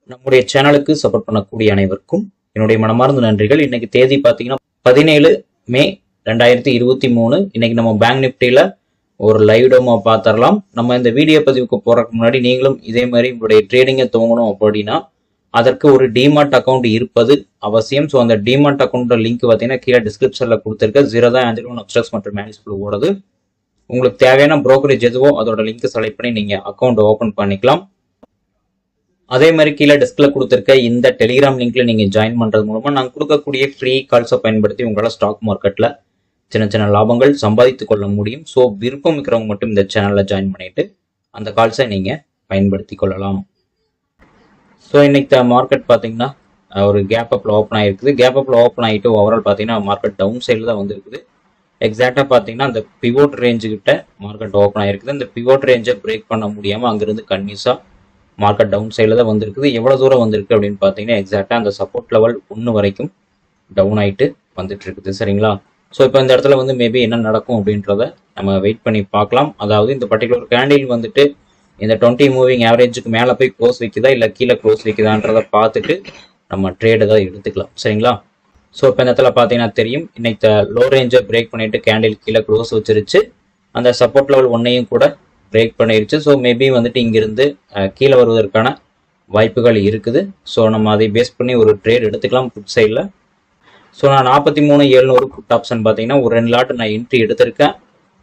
நம்முடைய சேனலுக்கு சப்போர்ட் பண்ணக்கூடிய அனைவருக்கும் என்னுடைய மனமார்ந்த நன்றிகள். இன்னைக்கு தேதி பார்த்தீங்கன்னா 17 மே 2023. இன்னைக்கு நம்ம பேங்க் நிப்டியில ஒரு லைவ் டெமோ பார்த்துடலாம். நம்ம இந்த வீடியோ பதிவுக்கு போறதுக்கு முன்னாடி நீங்களும் இதே மாதிரி உங்களுடைய ட்ரேடிங்கை துவங்கணும் அப்படின்னா அதற்கு ஒரு டிமாட் அக்கௌண்ட் இருப்பது அவசியம். ஸோ அந்த டிமாட் அக்கௌண்ட் லிங்க் பார்த்தீங்கன்னா கீழே டிஸ்கிரிப்ஷன்ல கொடுத்துருக்க Zerodha UPSTOX மற்றும் மேனிஸ்பிள் ஓடுது. உங்களுக்கு தேவையான brokerage எதுவோ அதோட லிங்க் செலக்ட் பண்ணி நீங்க அக்கௌண்ட் ஓபன் பண்ணிக்கலாம். அதே மாதிரி கீழே டிஸ்க்ல கொடுத்துருக்க இந்த டெலிகிராம் லிங்க்ல நீங்க ஜாயின் பண்றது மூலமா நாங்கள் கொடுக்கக்கூடிய ஃப்ரீ கால்ஸை பயன்படுத்தி உங்களால் ஸ்டாக் மார்க்கெட்ல சின்ன சின்ன லாபங்கள் சம்பாதித்துக் கொள்ள முடியும். ஸோ விருப்பம் இருக்கிறவங்க மட்டும் இந்த சேனல்ல ஜாயின் பண்ணிட்டு அந்த கால்ஸை நீங்க பயன்படுத்தி கொள்ளலாம். ஸோ இன்னைக்கு மார்க்கெட் பார்த்தீங்கன்னா ஒரு கேப் அப்ல ஓப்பன் ஆயிருக்குது. கேப் அப்ல ஓப்பன் ஆகிட்டு ஓவரால் பார்த்தீங்கன்னா மார்க்கெட் டவுன் சைடில் தான் வந்துருக்குது. எக்ஸாக்டா பார்த்தீங்கன்னா அந்த பிவோட் ரேஞ்சு கிட்ட மார்க்கெட் ஓப்பன் ஆயிருக்குது. இந்த பிவோட் ரேஞ்சை பிரேக் பண்ண முடியாம அங்கிருந்து கன்யூஸா மார்க்கெட் டவுன் சைடில் தான் வந்திருக்குது. எவ்வளவு தூரம் வந்திருக்கு அப்படின்னு பார்த்தீங்கன்னா எக்ஸாக்டா அந்த சப்போர்ட் லெவல் 1 வரைக்கும் டவுன் ஆயிட்டு வந்துட்டு இருக்குது. சரிங்களா? ஸோ இப்போ இந்த இடத்துல வந்து மேபி என்ன நடக்கும் அப்படின்றத நம்ம வெயிட் பண்ணி பார்க்கலாம். அதாவது இந்த பர்டிகுலர் கேண்டில் வந்துட்டு இந்த 20 மூவிங் ஆவரேஜுக்கு மேலே போய் க்ளோஸ் வைக்குதா இல்லை கீழே க்ளோஸ் வைக்குதான்றதை பார்த்துட்டு நம்ம ட்ரேட் ஏதாவது எடுத்துக்கலாம். சரிங்களா? ஸோ இப்போ இந்த இடத்துல பார்த்தீங்கன்னா தெரியும், இன்னைக்கு லோ ரேஞ்சை பிரேக் பண்ணிட்டு கேண்டில் கீழே க்ளோஸ் வச்சிருச்சு. அந்த சப்போர்ட் லெவல் 1ஐயும் கூட பிரேக் பண்ணிருச்சு. ஸோ மேபி வந்துட்டு இங்கிருந்து கீழே வருவதற்கான வாய்ப்புகள் இருக்குது. ஸோ நம்ம அதை பேஸ் பண்ணி ஒரு ட்ரேட் எடுத்துக்கலாம் புட் சைடில். ஸோ நான் 43,700 புட் ஆப்ஷன் பார்த்தீங்கன்னா ஒரு 2 லாட் நான் என்ட்ரி எடுத்திருக்கேன்.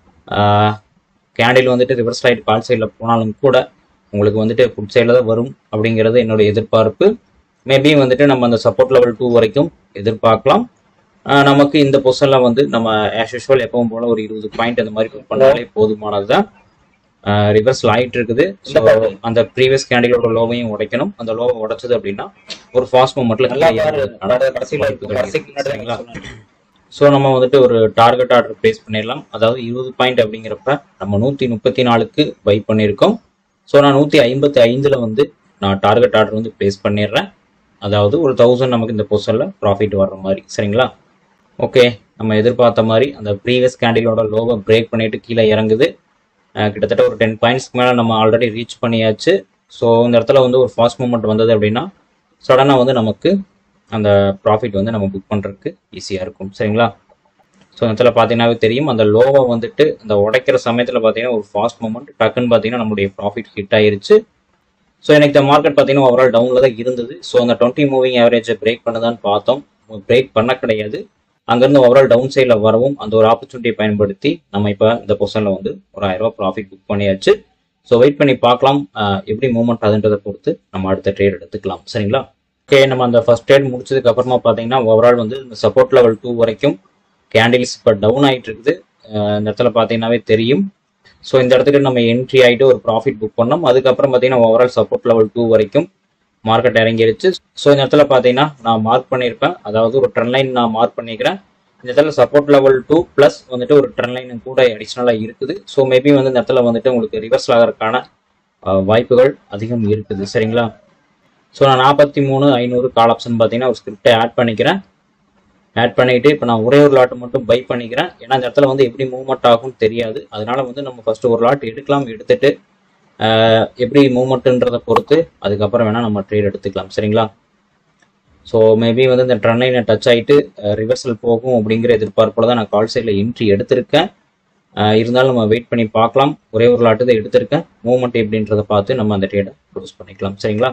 கேண்டில் வந்துட்டு ரிவர்ஸ் ஆகிட்டு கால் சைடில் போனாலும் கூட உங்களுக்கு வந்துட்டு புட் சைடில் தான் வரும் அப்படிங்கிறது என்னோட எதிர்பார்ப்பு. மேபி வந்துட்டு நம்ம அந்த சப்போர்ட் லெவல் 2 வரைக்கும் எதிர்பார்க்கலாம். நமக்கு இந்த பொசிஷனில் வந்து நம்ம ஆஸ் யூஷுவல் எப்பவும் போல ஒரு 20 பாயிண்ட் அந்த மாதிரி புட் பண்ணாலே போதுமானது தான். ரிவர்ஸ்ல ஆயிட்டு இருக்குது. ஸோ அந்த ப்ரீவியஸ் கேண்டிலோட லோவையும் உடைக்கணும். அந்த லோவை உடைச்சது அப்படின்னா ஒரு ஃபாஸ்ட் மூமெண்ட்ல சரிங்களா? ஸோ நம்ம வந்துட்டு ஒரு டார்கெட் ஆர்டர் பிளேஸ் பண்ணிடலாம். அதாவது 20 பாயிண்ட் அப்படிங்கிறப்ப நம்ம 134க்கு பை பண்ணியிருக்கோம். ஸோ நான் 155ல வந்து நான் டார்கெட் ஆர்டர் வந்து பிளேஸ் பண்ணிடுறேன். அதாவது ஒரு 1000 நமக்கு இந்த பொசிஷன்ல ப்ராஃபிட் வர்ற மாதிரி. சரிங்களா? ஓகே, நம்ம எதிர்பார்த்த மாதிரி அந்த ப்ரீவியஸ் கேண்டிலோட லோவை பிரேக் பண்ணிட்டு கீழே இறங்குது. கிட்டத்தட்ட ஒரு 10 பாயிண்ட்ஸ்க்கு மேலே நம்ம ஆல்ரெடி ரீச் பண்ணியாச்சு. ஸோ இந்த இடத்துல வந்து ஒரு ஃபாஸ்ட் மூமெண்ட் வந்தது அப்படின்னா சடனாக வந்து நமக்கு அந்த ப்ராஃபிட் வந்து நம்ம புக் பண்ணுறதுக்கு ஈஸியாக இருக்கும். சரிங்களா? ஸோ இந்த இடத்துல பார்த்தீங்கன்னாவே தெரியும், அந்த லோவை வந்துட்டு அந்த உடைக்கிற சமயத்தில் பார்த்தீங்கன்னா ஒரு ஃபாஸ்ட் மூமெண்ட் டக்குன்னு பார்த்தீங்கன்னா நம்மளுடைய ப்ராஃபிட் ஹிட் ஆயிருச்சு. ஸோ எனக்கு இந்த மார்க்கெட் பார்த்தீங்கன்னா ஓவரால் டவுனில் தான் இருந்தது. ஸோ அந்த 20 மூவிங் ஆவரேஜை பிரேக் பண்ணதான்னு பார்த்தோம். பிரேக் பண்ண கிடையாது. அங்கேருந்து ஓவரால் டவுன் சைடில் வரவும் அந்த ஒரு ஆப்பர்ச்சுனிட்டியை பயன்படுத்தி நம்ம இப்போ இந்த பொசிஷனில் வந்து ஒரு 1000 ரூபா ப்ராஃபிட் புக் பண்ணியாச்சு. ஸோ வெயிட் பண்ணி பார்க்கலாம் எப்படி மூவ்மெண்ட் அதுன்றதை பொறுத்து நம்ம அடுத்த ட்ரேட் எடுத்துக்கலாம். சரிங்களா? ஓகே, நம்ம அந்த ஃபர்ஸ்ட் ட்ரேட் முடிச்சதுக்கு அப்புறமா பார்த்தீங்கன்னா ஓவரால் வந்து இந்த சப்போர்ட் லெவல் 2 வரைக்கும் கேண்டில்ஸ் இப்போ டவுன் ஆகிட்டு இருக்குது. இந்த இடத்துல பார்த்தீங்கன்னாவே தெரியும். ஸோ இந்த இடத்துக்கு நம்ம என்ட்ரி ஆகிட்டு ஒரு ப்ராஃபிட் புக் பண்ணோம். அதுக்கப்புறம் பார்த்தீங்கன்னா ஓவரால் சப்போர்ட் லெவல் 2 வரைக்கும் மார்க்கெட் இறங்கிருச்சு. ஸோ இந்த இடத்துல பார்த்தீங்கன்னா நான் மார்க் பண்ணியிருப்பேன். அதாவது ஒரு ட்ரெண்ட் லைன் நான் மார்க் பண்ணிக்கிறேன். இந்த இடத்துல சப்போர்ட் லெவல் 2 ப்ளஸ் வந்துட்டு ஒரு ட்ரெண்ட் லைன் கூட அடிஷ்னலாக இருக்குது. ஸோ மேபி வந்து இந்த இடத்துல வந்துட்டு உங்களுக்கு ரிவர்ஸ் ஆகிறதுக்கான வாய்ப்புகள் அதிகம் இருக்குது. சரிங்களா? ஸோ நான் 43,500 கால் ஆப்ஷன் பார்த்தீங்கன்னா ஒரு ஸ்கிரிப்டை ஆட் பண்ணிக்கிறேன். ஆட் பண்ணிட்டு இப்போ நான் ஒரே ஒரு லாட் மட்டும் பை பண்ணிக்கிறேன். ஏன்னா இந்த இடத்துல வந்து எப்படி மூவ்மெண்ட் ஆகும்னு தெரியாது. அதனால வந்து நம்ம ஃபர்ஸ்ட் ஒரு லாட் எடுக்கலாம். எடுத்துட்டு எப்படி மூவ்மெண்ட்ன்றதை பொறுத்து அதுக்கப்புறம் வேணால் நம்ம ட்ரேட் எடுத்துக்கலாம். சரிங்களா? ஸோ மேபி வந்து இந்த ட்ரெண்ட் லைனை டச் ஆகிட்டு ரிவர்சல் போகும் அப்படிங்கிற எதிர்பார்ப்போட தான் நான் கால் சைடில் என்ட்ரி எடுத்திருக்கேன். இருந்தாலும் நம்ம வெயிட் பண்ணி பார்க்கலாம். ஒரே ஒரு லாட்டு தான் எடுத்திருக்கேன். மூவ்மெண்ட் எப்படின்றத பார்த்து நம்ம அந்த ட்ரேடை க்ளோஸ் பண்ணிக்கலாம். சரிங்களா?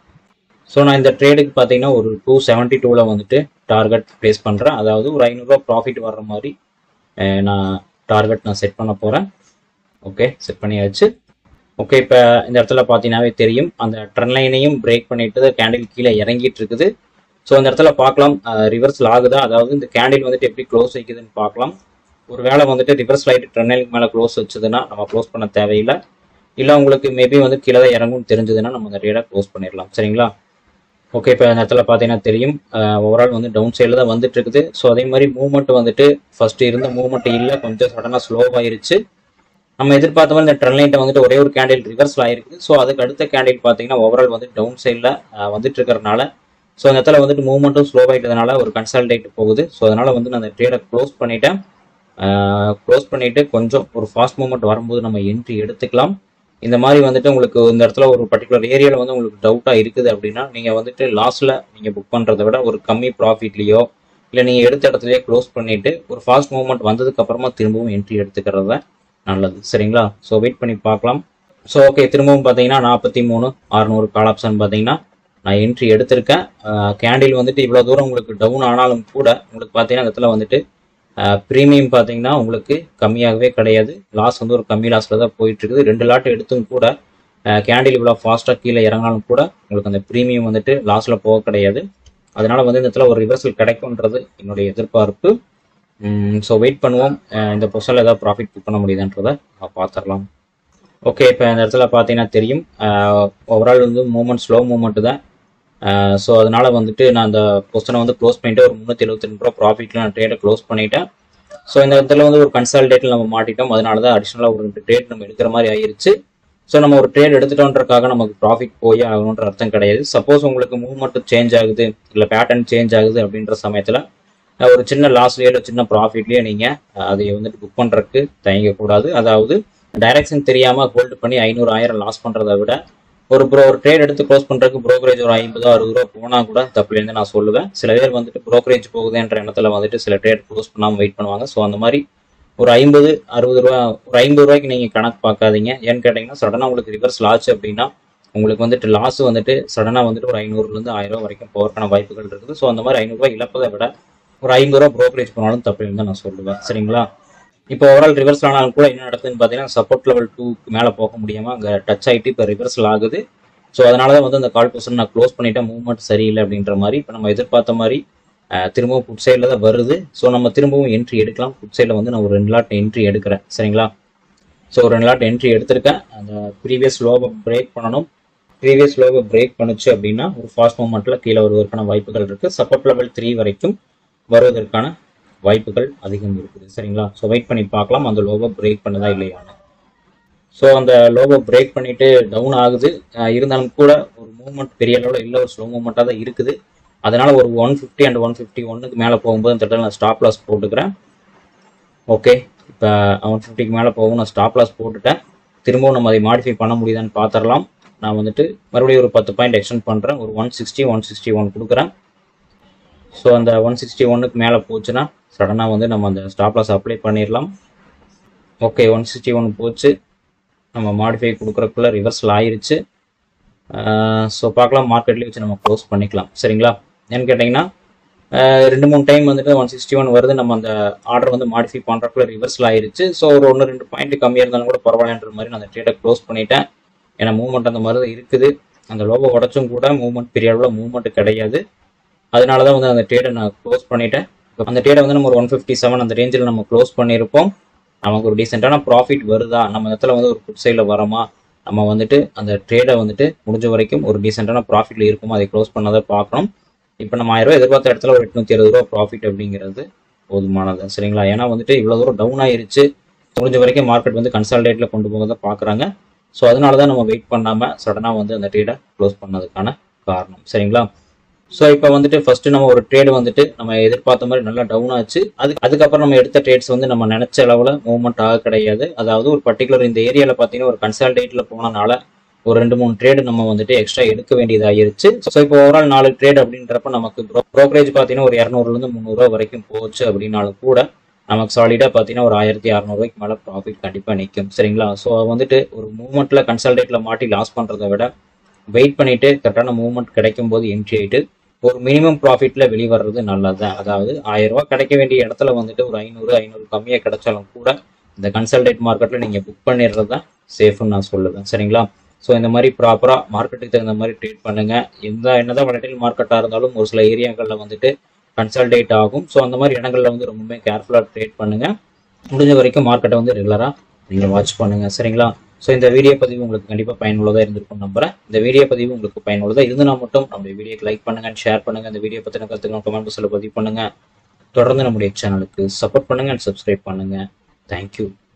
ஸோ நான் இந்த ட்ரேடுக்கு பார்த்தீங்கன்னா ஒரு 272ல வந்துட்டு டார்கெட் பிளேஸ் பண்ணுறேன். அதாவது ஒரு 500 ரூபா ப்ராஃபிட் வர்ற மாதிரி நான் டார்கெட் செட் பண்ண போகிறேன். ஓகே, செட் பண்ணியாச்சு. ஓகே, இப்போ இந்த இடத்துல பார்த்தீங்கன்னாவே தெரியும், அந்த ட்ரெண்ட் லைனையும் பிரேக் பண்ணிட்டு கேண்டில் கீழே இறங்கிட்டு இருக்குது. ஸோ இந்த இடத்துல பார்க்கலாம் ரிவர்ஸில் ஆகுதா, அதாவது இந்த கேண்டில் வந்துட்டு எப்படி க்ளோஸ் வைக்குதுன்னு பார்க்கலாம். ஒரு வேளை வந்துட்டு ரிவர்ஸ் ஆகிட்டு ட்ரெண்ட் லைனுக்கு மேலே க்ளோஸ் வச்சதுன்னா நம்ம க்ளோஸ் பண்ண தேவையில்லை. இல்லை உங்களுக்கு மேபி வந்து கீழே தான் இறங்கும்னு தெரிஞ்சதுன்னா நம்ம அந்த ட்ரேடை க்ளோஸ் பண்ணிடலாம். சரிங்களா? ஓகே, இப்போ இந்த இடத்துல பார்த்தீங்கன்னா தெரியும் ஓவரால் வந்து டவுன் சைடில் தான் வந்துட்டு இருக்குது. ஸோ அதே மாதிரி மூவ்மெண்ட் வந்துட்டு ஃபர்ஸ்ட் இருந்த மூவ்மெண்ட் இல்லை, கொஞ்சம் சடனாக ஸ்லோவாயிருச்சு. நம்ம எதிர்பார்த்த மாதிரி இந்த ட்ரெண்ட் லைன்ட்ட வந்துட்டு ஒரே ஒரு கேண்டில் ரிவர்ஸ்ல ஆயிருக்கு. ஸோ அதுக்கு அடுத்த கேண்டில் பார்த்தீங்கன்னா ஓவரால் வந்து டவுன் சைடில் வந்துட்டு இருக்கிறனால ஸோ இந்த இடத்துல வந்துட்டு மூவ்மெண்ட்டும் ஸ்லோ ஆகிட்டதுனால ஒரு கன்சல்டேட் போகுது. ஸோ அதனால வந்து நான் அந்த ட்ரேடை க்ளோஸ் பண்ணிட்டேன். க்ளோஸ் பண்ணிட்டு கொஞ்சம் ஒரு ஃபாஸ்ட் மூவ்மெண்ட் வரும்போது நம்ம என்ட்ரி எடுத்துக்கலாம். இந்த மாதிரி வந்துட்டு உங்களுக்கு இந்த இடத்துல ஒரு பர்டிகுலர் ஏரியாவில் வந்து உங்களுக்கு டவுட்டாக இருக்குது அப்படின்னா நீங்கள் வந்துட்டு லாஸில் நீங்கள் புக் பண்ணுறதை விட ஒரு கம்மி ப்ராஃபிட்லேயோ இல்லை நீங்கள் எடுத்த இடத்துலையே க்ளோஸ் பண்ணிவிட்டு ஒரு ஃபாஸ்ட் மூவ்மெண்ட் வந்ததுக்கு அப்புறமா திரும்பவும் என்ட்ரி எடுத்துக்கிறது தான் நல்லது. சரிங்களா? ஸோ வெயிட் பண்ணி பார்க்கலாம். ஸோ ஓகே, திரும்பவும் பார்த்தீங்கன்னா 43,600 கால் ஆப்ஷன் பார்த்தீங்கன்னா நான் என்ட்ரி எடுத்திருக்கேன். கேண்டில் வந்துட்டு இவ்வளோ தூரம் உங்களுக்கு டவுன் ஆனாலும் கூட உங்களுக்கு பார்த்தீங்கன்னா இந்த இடத்துல வந்துட்டு ப்ரீமியம் பார்த்தீங்கன்னா உங்களுக்கு கம்மியாகவே கிடையாது. லாஸ் வந்து ஒரு கம்மி லாஸில் தான் போயிட்டு இருக்குது. 2 லாட் எடுத்தும் கூட கேண்டில் இவ்வளோ ஃபாஸ்ட்டாக கீழே இறங்கினாலும் கூட உங்களுக்கு அந்த ப்ரீமியம் வந்துட்டு லாஸில் போக கிடையாது. அதனால வந்து இந்த இடத்துல ஒரு ரிவர்சல் கிடைக்கும்ன்றது என்னுடைய எதிர்பார்ப்பு. ஸோ வெயிட் பண்ணுவோம். இந்த பொசிஷனில் ஏதாவது ப்ராஃபிட் புக் பண்ண முடியுதுன்றதை பார்த்துடலாம். ஓகே, இப்போ இந்த இடத்துல பார்த்தீங்கன்னா தெரியும் ஓவரால் வந்து மூவ்மெண்ட் ஸ்லோ மூவ்மெண்ட் தான். ஸோ அதனால வந்துட்டு நான் அந்த பொசிஷனை வந்து க்ளோஸ் பண்ணிட்டு ஒரு 372 ரூபா ப்ராஃபிட்டில் நான் ட்ரேடை க்ளோஸ் பண்ணிட்டேன். ஸோ இந்த இடத்துல வந்து ஒரு கன்சால்டேட்டில் நம்ம மாட்டிட்டோம். அதனால தான் அடிஷனலாக ஒரு 2 ட்ரேட் நம்ம எடுக்கிற மாதிரி ஆயிருச்சு. ஸோ நம்ம ஒரு ட்ரேட் எடுத்துட்டோன்றக்காக நமக்கு ப்ராஃபிட் போய் ஆகணுன்ற அர்த்தம் கிடையாது. சப்போஸ் உங்களுக்கு மூவ்மெண்ட் சேஞ்ச் ஆகுது இல்லை பேட்டர்ன் சேஞ்ச் ஆகுது அப்படின்ற சமயத்தில் ஒரு சின்ன லாஸ்லேயோ இல்லை சின்ன ப்ராஃபிட்லேயே நீங்கள் அதை வந்துட்டு புக் பண்ணுறதுக்கு தயங்கக்கூடாது. அதாவது டைரக்ஷன் தெரியாமல் ஹோல்டு பண்ணி 500,000 லாஸ் பண்ணுறதை விட ஒரு ட்ரேட் எடுத்து க்ளோஸ் பண்ணுறதுக்கு ப்ரோக்கரேஜ் ஒரு 50-60 ரூபா போனால் கூட தப்புலேருந்து நான் சொல்லுவேன். சில பேர் வந்துட்டு ப்ரோக்கரேஜ் போகுதுன்ற எண்ணத்தில் வந்துட்டு சில ட்ரேட் க்ளோஸ் பண்ணாமல் வெயிட் பண்ணுவாங்க. ஸோ அந்த மாதிரி ஒரு 50-60 ரூபா, ஒரு 50 ரூபாய்க்கு நீங்கள் கணக்கு பார்க்காதீங்க. ஏன்னு கேட்டிங்கன்னா சடனாக உங்களுக்கு ரிவர்சல் ஆச்சு அப்படின்னா உங்களுக்கு வந்துட்டு லாஸ் வந்துட்டு சடனாக வந்துட்டு ஒரு 500லேருந்து 1000 ரூபா வரைக்கும் போகிறதுக்கான வாய்ப்புகள் இருக்குது. ஸோ அந்த மாதிரி 500 ரூபாய் இழப்பதை விட ஒரு 50 ரூபா ப்ரோக்கரேஜ் போனாலும் தப்புலேருந்து தான் நான் சொல்லுவேன். சரிங்களா? இப்போ ஓவரால் ரிவர்சல் ஆனாலும் கூட என்ன நடக்குதுன்னு பார்த்தீங்கன்னா சப்போர்ட் லெவல் 2க்கு மேலே போக முடியாமல் அங்கே டச் ஆகிட்டு இப்போ ரிவர்சல் ஆகுது. ஸோ அதனால தான் வந்து அந்த கால் பொசிஷன் நான் க்ளோஸ் பண்ணிட்டேன். மூவ்மெண்ட் சரியில்லை அப்படின்ற மாதிரி இப்போ நம்ம எதிர்பார்த்த மாதிரி திரும்பவும் புட் சைடில் தான் வருது. ஸோ நம்ம திரும்பவும் என்ட்ரி எடுக்கலாம். புட் சைடில் வந்து நான் ஒரு 2 லாட் என்ட்ரி எடுக்கிறேன். சரிங்களா? ஸோ ஒரு 2 லாட் என்ட்ரி எடுத்திருக்கேன். அந்த ப்ரீவியஸ் லோவை பிரேக் பண்ணணும். ப்ரீவியஸ் லோவை பிரேக் பண்ணுச்சு அப்படின்னா ஒரு ஃபாஸ்ட் மூவ்மெண்ட்டில் கீழே வருவதற்கான வாய்ப்புகள் இருக்குது. சப்போர்ட் லெவல் 3 வரைக்கும் வருவதற்கான வாய்ப்புகள் அதிகம் இருக்குது. சரிங்களா? ஸோ வெயிட் பண்ணி பார்க்கலாம் அந்த லோவை பிரேக் பண்ணுதா இல்லையான்னு. ஸோ அந்த லோவை பிரேக் பண்ணிட்டு டவுன் ஆகுது. இருந்தாலும் கூட ஒரு மூவ்மெண்ட் பெரிய அளவில் இல்லை, ஒரு ஸ்லோ மூவ்மெண்ட்டாக தான் இருக்குது. அதனால ஒரு 150 அண்ட் 151க்கு மேலே போகும்போது அந்த இடத்துல நான் ஸ்டாப் லாஸ் போட்டுக்கிறேன். ஓகே, இப்போ 150க்கு மேலே போகும் நான் ஸ்டாப் லாஸ் போட்டுட்டேன். திரும்பவும் நம்ம அதை மாடிஃபை பண்ண முடியுதான்னு பார்த்துடலாம். நான் வந்துட்டு மறுபடியும் ஒரு 10 பாயிண்ட் எக்ஸ்டெண்ட் பண்ணுறேன். ஒரு 161 கொடுக்குறேன். ஸோ அந்த 161க்கு மேலே போச்சுன்னா சடனாக வந்து நம்ம அந்த ஸ்டாப் லாஸ் அப்ளை பண்ணிடலாம். ஓகே, 161 போச்சு. நம்ம மாடிஃபை கொடுக்குறக்குள்ள ரிவர்சல் ஆயிருச்சு. ஸோ பார்க்கலாம், மார்க்கெட்லேயே வச்சு நம்ம க்ளோஸ் பண்ணிக்கலாம். சரிங்களா? ஏன்னு கேட்டிங்கன்னா 2-3 டைம் வந்துட்டு 161 வருது. நம்ம அந்த ஆர்டர் வந்து மாடிஃபை பண்ணுறக்குள்ள ரிவர்சல் ஆயிருச்சு. ஸோ ஒரு 1-2 பாயிண்ட் கம்மியாக இருந்தாலும் கூட பரவாயில்லன்ற மாதிரி நான் அந்த ட்ரேடை க்ளோஸ் பண்ணிட்டேன். ஏன்னா மூவ்மெண்ட் அந்த மாதிரி தான் இருக்குது. அந்த லோவை உடச்சும் கூட மூவ்மெண்ட் பெரிய அளவில் மூவ்மெண்ட் கிடையாது. அதனால தான் வந்து அந்த ட்ரேடை நான் க்ளோஸ் பண்ணிட்டேன். அந்த ட்ரேடை வந்து நம்ம ஒரு 157 அந்த ரேஞ்சில் நம்ம க்ளோஸ் பண்ணியிருப்போம். நமக்கு ஒரு டீசெண்டான ப்ராஃபிட் வருதா, நம்ம இடத்துல வந்து ஒரு புட் சைடில் வரமா, நம்ம வந்துட்டு அந்த ட்ரேடை வந்துட்டு முடிஞ்ச வரைக்கும் ஒரு டீசெண்டான ப்ராஃபிட்டில் இருக்குமோ அதை க்ளோஸ் பண்ணதை பார்க்கணும். இப்போ நம்ம 1000 ரூபா எதிர்பார்த்த இடத்துல ஒரு 860 ரூபா ப்ராஃபிட் அப்படிங்கிறது போதுமானது. சரிங்களா? ஏன்னா வந்துட்டு இவ்வளோ தூரம் டவுன் ஆயிருச்சு. முடிஞ்ச வரைக்கும் மார்க்கெட் வந்து கன்சால்டேட்டில் கொண்டு போக தான் பார்க்குறாங்க. ஸோ அதனால தான் நம்ம வெயிட் பண்ணாமல் சடனாக வந்து அந்த ட்ரேடை க்ளோஸ் பண்ணதுக்கான காரணம். சரிங்களா? ஸோ இப்போ வந்துட்டு ஃபர்ஸ்ட் நம்ம ஒரு ட்ரேடு வந்துட்டு நம்ம எதிர்பார்த்த மாதிரி நல்லா டவுன் ஆச்சு. அதுக்கப்புறம் நம்ம எடுத்த ட்ரேட்ஸ் வந்து நம்ம நினைச்ச அளவில் மூவ்மெண்ட் ஆக கிடையாது. அதாவது ஒரு பர்டிகுலர் இந்த ஏரியாவில் பார்த்தீங்கன்னா ஒரு கன்சால்டேட்டில் போனனால ஒரு 2-3 ட்ரேடு நம்ம வந்துட்டு எக்ஸ்ட்ரா எடுக்க வேண்டியதாகிருச்சு. ஸோ இப்போ ஓவரால் 4 ட்ரேட் அப்படின்றப்ப நமக்கு ப்ரோக்கரேஜ் பார்த்தீங்கன்னா ஒரு 200லேருந்து 300 ரூபா வரைக்கும் போச்சு அப்படின்னாலும் கூட நமக்கு சாலிடாக பார்த்தீங்கன்னா ஒரு 1600 ரூபாய்க்கு மேலே ப்ராஃபிட் கண்டிப்பாக நிற்கும். சரிங்களா? ஸோ வந்துட்டு ஒரு மூவ்மெண்ட்டில் கன்சால்டேட்டில் மாட்டி லாஸ் பண்ணுறதை விட வெயிட் பண்ணிட்டு கரெக்டான மூவ்மெண்ட் கிடைக்கும் போது என்ட்ரி ஆகிட்டு ஒரு மினிமம் ப்ராஃபிட்ல வெளிவர்றது நல்லது தான். அதாவது 1000 ரூபா கிடைக்க வேண்டிய இடத்துல வந்துட்டு ஒரு 500 கம்மியாக கிடைச்சாலும் கூட இந்த கன்சல்டேட் மார்க்கெட்ல நீங்க புக் பண்ணிடுறது தான் சேஃப்னு நான் சொல்லுவேன். சரிங்களா? ஸோ இந்த மாதிரி ப்ராப்பராக மார்க்கெட்டுக்கு தகுந்த மாதிரி ட்ரேட் பண்ணுங்க. என்னதான் வாலடைல் மார்க்கெட்டாக இருந்தாலும் ஒரு சில ஏரியாக்களில் வந்துட்டு கன்சல்டேட் ஆகும். ஸோ அந்த மாதிரி இடங்கள்ல வந்து ரொம்பவே கேர்ஃபுல்லாக ட்ரேட் பண்ணுங்க. முடிஞ்ச வரைக்கும் மார்க்கெட்டை வந்து ரெகுலராக நீங்கள் வாட்ச் பண்ணுங்க. சரிங்களா? ஸோ இந்த வீடியோ பதிவு உங்களுக்கு கண்டிப்பாக பயனுள்ளதாக இருந்திருக்கும் நம்புறேன். இந்த வீடியோ பதிவு உங்களுக்கு பயனுள்ளதாக இருந்துனா மட்டும் நம்முடைய வீடியோக்கு லைக் பண்ணுங்க, ஷேர் பண்ணுங்க. இந்த வீடியோ பற்றின கருத்துக்கள் கமெண்ட் பாக்ஸில் பதிவு பண்ணுங்க. தொடர்ந்து நம்முடைய சேனலுக்கு சப்போர்ட் பண்ணுங்க அண்ட் சப்ஸ்கிரைப் பண்ணுங்க. தேங்க்யூ.